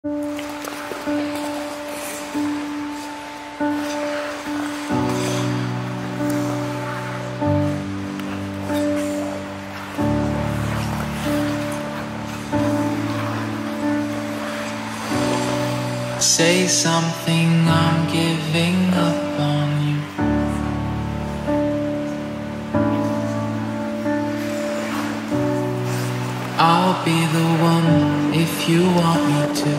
Say something, I'm giving up on you. I'll be the one if you want me to.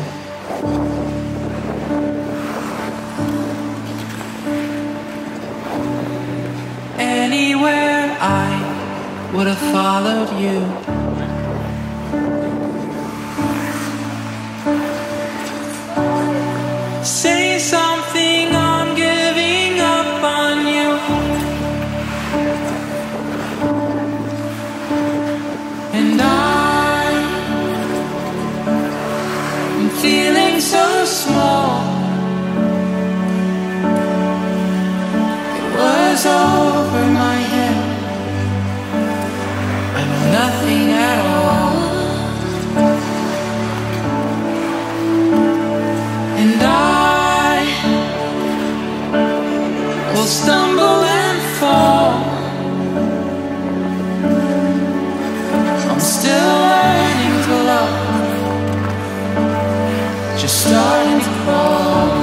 Anywhere I would have followed you. Say something, I'm giving up on you. And I'm feeling so small. It was over my head. I know nothing at all. And will stumble and fall. I'm still learning to love, just starting to crawl.